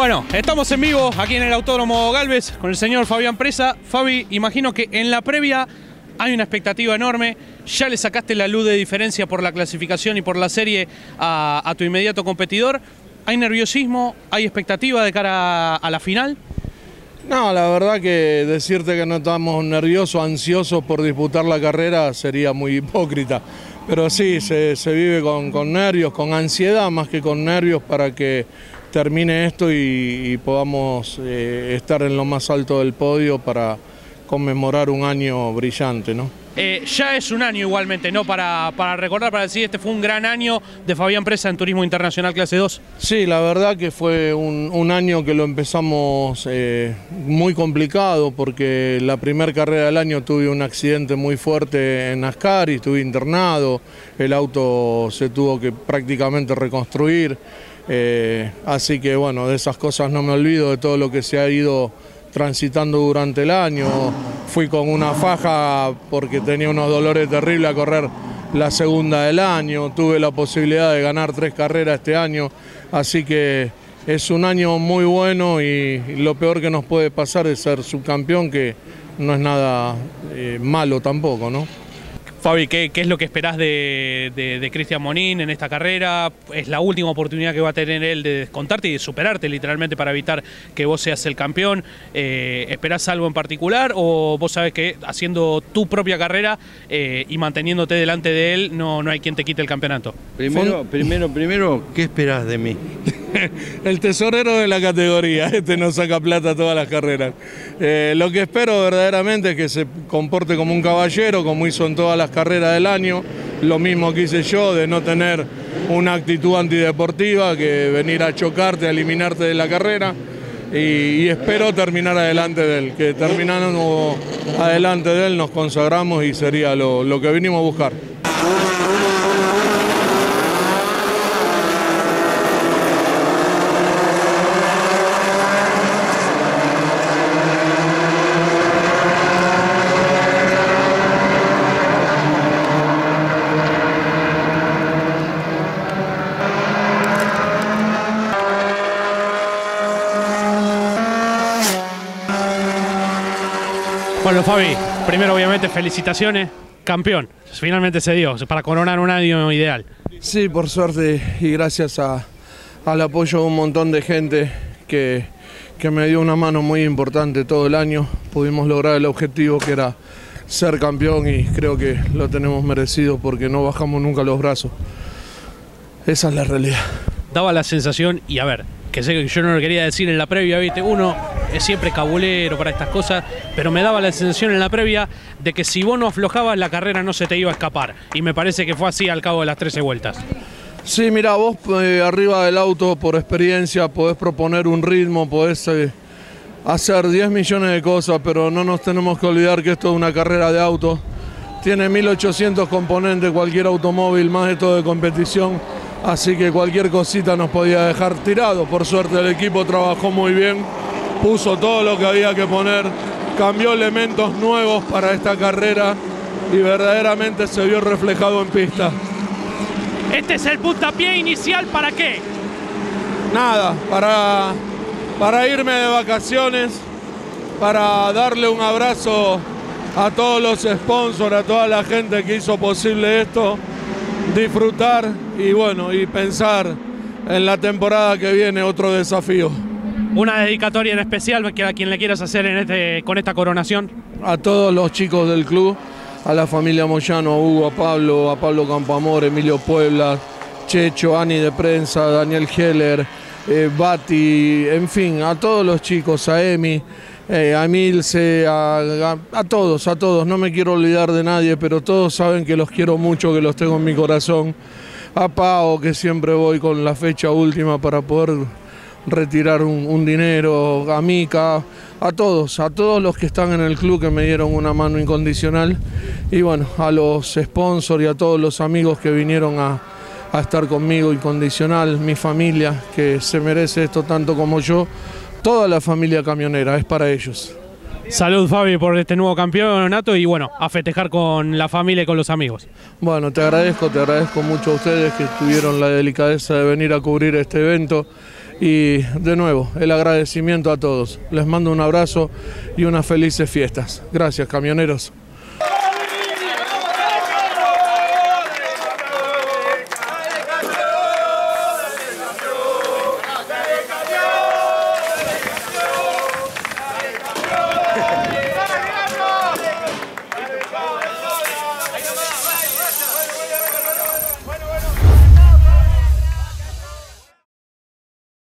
Bueno, estamos en vivo aquí en el Autódromo Gálvez con el señor Fabián Presa. Fabi, imagino que en la previa hay una expectativa enorme. Ya le sacaste la luz de diferencia por la clasificación y por la serie a tu inmediato competidor. ¿Hay nerviosismo? ¿Hay expectativa de cara a la final? No, la verdad que decirte que no estamos nerviosos, ansiosos por disputar la carrera sería muy hipócrita. Pero sí, se vive con nervios, con ansiedad más que con nervios para que termine esto y podamos estar en lo más alto del podio para conmemorar un año brillante, ¿no? Ya es un año igualmente, ¿no? Para recordar, para decir, este fue un gran año de Fabián Presa en Turismo Internacional Clase 2. Sí, la verdad que fue un año que lo empezamos muy complicado porque la primera carrera del año tuve un accidente muy fuerte en NASCAR y estuve internado, el auto se tuvo que prácticamente reconstruir, así que bueno, de esas cosas no me olvido, de todo lo que se ha ido transitando durante el año. Fui con una faja porque tenía unos dolores terribles a correr la segunda del año, tuve la posibilidad de ganar 3 carreras este año, así que es un año muy bueno y lo peor que nos puede pasar es ser subcampeón, que no es nada malo tampoco, ¿no? Fabi, ¿qué es lo que esperás de Cristian Monín en esta carrera? Es la última oportunidad que va a tener él de descontarte y de superarte literalmente para evitar que vos seas el campeón. ¿Esperás algo en particular o vos sabés que haciendo tu propia carrera y manteniéndote delante de él no hay quien te quite el campeonato? Primero, ¿qué esperás de mí? El tesorero de la categoría, este no saca plata todas las carreras. Lo que espero verdaderamente es que se comporte como un caballero, como hizo en todas las carreras del año, lo mismo que hice yo, de no tener una actitud antideportiva, que venir a chocarte, a eliminarte de la carrera, y espero terminar adelante de él, que terminando adelante de él nos consagramos y sería lo que vinimos a buscar. Bueno, Fabi, primero obviamente felicitaciones, campeón, finalmente se dio, para coronar un año ideal. Sí, por suerte y gracias al apoyo de un montón de gente que me dio una mano muy importante todo el año, pudimos lograr el objetivo que era ser campeón y creo que lo tenemos merecido porque no bajamos nunca los brazos. Esa es la realidad. Daba la sensación, y a ver, que sé que yo no lo quería decir en la previa, ¿viste? Uno es siempre cabulero para estas cosas, pero me daba la sensación en la previa de que si vos no aflojabas, la carrera no se te iba a escapar. Y me parece que fue así al cabo de las 13 vueltas. Sí, mira, vos arriba del auto, por experiencia, podés proponer un ritmo, podés hacer 10 millones de cosas, pero no nos tenemos que olvidar que esto es una carrera de auto. Tiene 1800 componentes, cualquier automóvil, más de todo de competición. Así que cualquier cosita nos podía dejar tirado. Por suerte el equipo trabajó muy bien, puso todo lo que había que poner, cambió elementos nuevos para esta carrera y verdaderamente se vio reflejado en pista. ¿Este es el puntapié inicial para qué? Nada, para irme de vacaciones, para darle un abrazo a todos los sponsors, a toda la gente que hizo posible esto, disfrutar y bueno, y pensar en la temporada que viene, otro desafío. Una dedicatoria en especial a quien le quieras hacer con esta coronación. A todos los chicos del club, a la familia Moyano, a Hugo, a Pablo Campoamor, Emilio Puebla, Checho, Ani de Prensa, Daniel Heller, Bati, en fin, a todos los chicos, a Emi, a Milce, a todos, no me quiero olvidar de nadie, pero todos saben que los quiero mucho, que los tengo en mi corazón. A Pau, que siempre voy con la fecha última para poder retirar un dinero, a Mica, a todos los que están en el club que me dieron una mano incondicional y bueno, a los sponsors y a todos los amigos que vinieron a estar conmigo incondicional, mi familia que se merece esto tanto como yo. Toda la familia camionera, es para ellos. Salud, Fabi, por este nuevo campeonato y bueno, a festejar con la familia y con los amigos. Bueno, te agradezco mucho a ustedes que tuvieron la delicadeza de venir a cubrir este evento Y de nuevo, el agradecimiento a todos. Les mando un abrazo y unas felices fiestas. Gracias, camioneros.